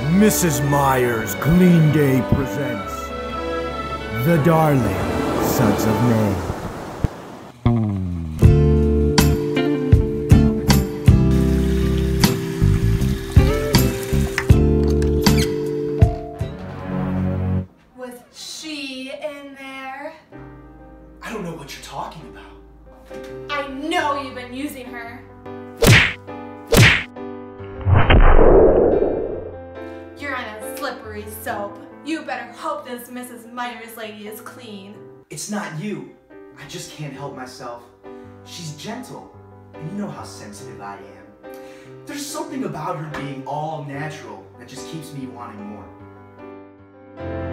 Mrs. Meyer's Clean Day presents The Darling Sons of May. Was she in there? I don't know what you're talking about. I know you've been using her. You're on a slippery soap. You better hope this Mrs. Meyer's lady is clean. It's not you. I just can't help myself. She's gentle, and you know how sensitive I am. There's something about her being all natural that just keeps me wanting more.